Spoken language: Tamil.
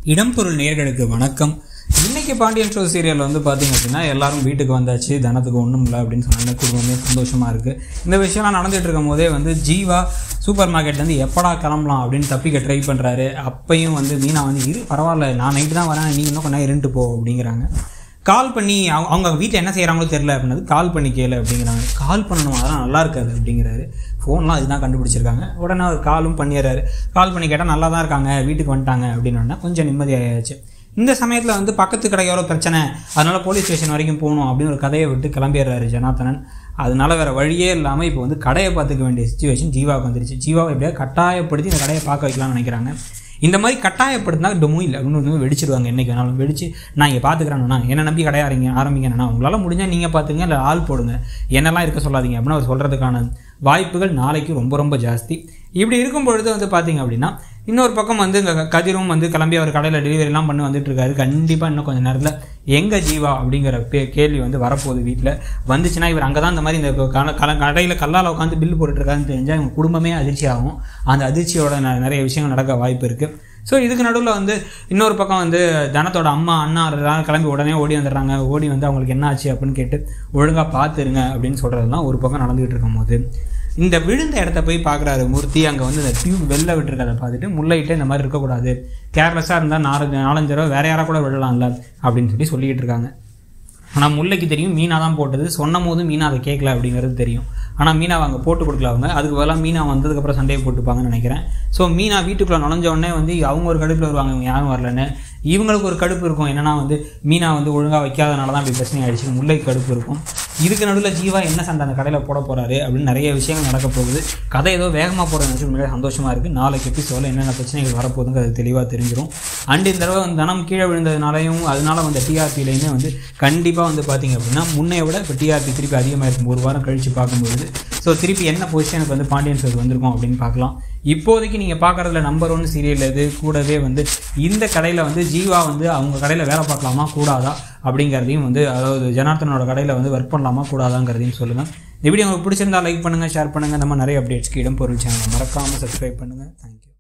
இடம்பொருள் நேயர்களுக்கு வணக்கம். இன்னைக்கு பாண்டியன் ஸ்டோர் சீரியல் வந்து பார்த்தீங்க அப்படின்னா எல்லாரும் வீட்டுக்கு வந்தாச்சு, தனத்துக்கு ஒன்றும் இல்லை அப்படின்னு சொன்னாங்க. குடும்பமே சந்தோஷமாக இருக்குது. இந்த விஷயம்லாம் நடந்துகிட்டு இருக்கும் போதே வந்து ஜீவா சூப்பர் மார்க்கெட்லேருந்து எப்படா கிளம்பலாம் அப்படின்னு தப்பிக்க ட்ரை பண்ணுறாரு. அப்பையும் வந்து மீனா வந்து இரு பரவாயில்ல, நான் நைட்டு தான் வரேன், நீங்கள் இன்னும் கொஞ்சம் இருந்துட்டு போ அப்படிங்கிறாங்க. கால் பண்ணி அவங்க வீட்டில் என்ன செய்கிறாங்களோ தெரில அப்படின்னது, கால் பண்ணி கேளு அப்படிங்கிறாங்க. கால் பண்ணணும், அதெல்லாம் நல்லா இருக்காது அப்படிங்கிறாரு. ஃபோன்லாம் அதுதான் கண்டுபிடிச்சிருக்காங்க. உடனே அவர் காலும் பண்ணிடுறாரு. கால் பண்ணி கேட்டால் நல்லா தான் இருக்காங்க, வீட்டுக்கு வந்துட்டாங்க அப்படின்னா கொஞ்சம் நிம்மதியாகிடுச்சு. இந்த சமயத்தில் வந்து பக்கத்து கடையோட பிரச்சனை, அதனால் போலீஸ் ஸ்டேஷன் வரைக்கும் போகணும் அப்படின்னு ஒரு கதையை விட்டு கிளம்பிடுறாரு ஜனார்த்தனன். அதனால வேறு வழியே இல்லாமல் இப்போ வந்து கடையை பார்த்துக்க வேண்டிய சுச்சுவேஷன் ஜீவாவுக்கு வந்துருச்சு. ஜீவாவை எப்படியாவது கட்டாயப்படுத்தி இந்த கடையை பார்க்க வைக்கலாம்னு நினைக்கிறாங்க. இந்த மாதிரி கட்டாயப்படுத்தினா டொமுயில் அப்படின்னு வெடிச்சிடுவாங்க. என்றைக்கு வேணாலும் வெடிச்சு நான் இங்கே பார்த்துக்கிறேன்னா என்ன நம்பி கடையை ஆரம்பிங்கன்னா உங்களால் முடிஞ்சால் நீங்கள் பார்த்துங்க, இல்லை ஆள் போடுங்க, என்னெல்லாம் இருக்க சொல்லாதீங்க அப்படின்னு அவர் சொல்கிறதுக்கான வாய்ப்புகள் நாளைக்கு ரொம்ப ரொம்ப ஜாஸ்தி. இப்படி இருக்கும் பொழுது வந்து பார்த்திங்க அப்படின்னா இன்னொரு பக்கம் வந்து இங்கே கதிரும் வந்து கிளம்பி அவர் கடையில் டெலிவரிலாம் பண்ணி வந்துட்டுருக்காரு. கண்டிப்பாக இன்னும் கொஞ்சம் நேரத்தில் எங்கே ஜீவா அப்படிங்கிற கேள்வி வந்து வரப்போகுது. வீட்டில் வந்துச்சுன்னா இவர் அங்கே தான் இந்த மாதிரி இந்த கடையில் கல்லால் உட்காந்து பில்லு போட்டுட்ருக்காருன்னு தெரிஞ்சால் இவங்க குடும்பமே அதிர்ச்சி ஆகும். அந்த அதிர்ச்சியோட நிறைய விஷயங்கள் நடக்க வாய்ப்பு இருக்குது. ஸோ இதுக்கு நடுவில் வந்து இன்னொரு பக்கம் வந்து தனத்தோட அம்மா அண்ணா கிளம்பி உடனே ஓடி வந்துடுறாங்க. ஓடி வந்து அவங்களுக்கு என்ன ஆச்சு அப்படின்னு கேட்டு ஒழுங்காக பார்த்துருங்க அப்படின்னு சொல்கிறதுலாம் ஒரு பக்கம் நடந்துகிட்டு இருக்கும் போது இந்த விழுந்த இடத்த போய் பார்க்குறாரு மூர்த்தி. அங்கே வந்து இந்த டியூப் வெளில விட்டுருக்கதை பார்த்துட்டு முல்லையிட்டே இந்த மாதிரி இருக்கக்கூடாது, கேர்லெஸ்ஸாக இருந்தால் நாலஞ்சு தடவை வேறு யாராக கூட விழலாம்ல அப்படின்னு சொல்லிக்கிட்டு இருக்காங்க. ஆனால் முல்லைக்கு தெரியும் மீனா தான் போட்டது. சொன்னும் போது மீனா அதை கேட்கல அப்படிங்கிறது தெரியும். ஆனால் மீனாவை அங்கே போட்டு கொடுக்கல. அவங்க அதுக்கு பதிலாக மீனா வந்ததுக்கப்புறம் சண்டையை போட்டுப்பாங்கன்னு நினைக்கிறேன். ஸோ மீனா வீட்டுக்குள்ளே நுழைஞ்ச உடனே வந்து அவங்க ஒரு கடுப்பில் வருவாங்க, இவங்க யாரும் வரலன்னு. இவங்களுக்கு ஒரு கடுப்பு இருக்கும், என்னென்னா வந்து மீனா வந்து ஒழுங்காக வைக்காதனால தான் அப்படி பிரச்சனை ஆகிடுச்சு. முல்லைக்கு கடுப்பு இருக்கும். இதுக்கு நடுவில் ஜீவா என்ன சண்டை அந்த கடையில் போட போகிறாரு அப்படின்னு நிறைய விஷயங்கள் நடக்க போகுது. கதை ஏதோ வேகமாக போகிற நினச்சி மிக சந்தோஷமாக இருக்குது. நாளைக்கு எபிசோடில் என்னென்ன பிரச்சனைகள் வரப்போகுதுங்க அது தெளிவாக தெரிஞ்சிடும். அண்ட் இந்த தடவை தனம் கீழே விழுந்ததுனாலையும் அதனால வந்து டிஆர்பியிலையுமே வந்து கண்டிப்பாக வந்து பார்த்திங்க அப்படின்னா முன்னைய விட இப்போ டிஆர்பி திருப்பி அதிகமாக இருக்கும். ஒரு வாரம் கழித்து பார்க்கும்போது ஸோ திருப்பி என்ன பொசிஷனுக்கு வந்து பாண்டியன் ஸ்டோர் வந்திருக்கும் அப்படின்னு பார்க்கலாம். இப்போதைக்கு நீங்கள் பார்க்குறதுல நம்பர் 1 சீரியல் இது. கூடவே வந்து இந்த கடையில் வந்து ஜீவா வந்து அவங்க கடையில் வேலை பார்க்கலாமா கூடாதா அப்படிங்கிறதையும் வந்து, அதாவது ஜனார்த்தனோட கடையில் வந்து ஒர்க் பண்ணலாமா கூடாதாங்கிறதையும் சொல்லுங்கள். இந்த வீடியோ உங்களுக்கு பிடிச்சிருந்தா லைக் பண்ணுங்கள், ஷேர் பண்ணுங்கள். நம்ம நிறைய அப்டேட்ஸ்க்கு இடம்பொருள் சேனலை மறக்காமல் சப்ஸ்கிரைப் பண்ணுங்கள். தேங்க்யூ.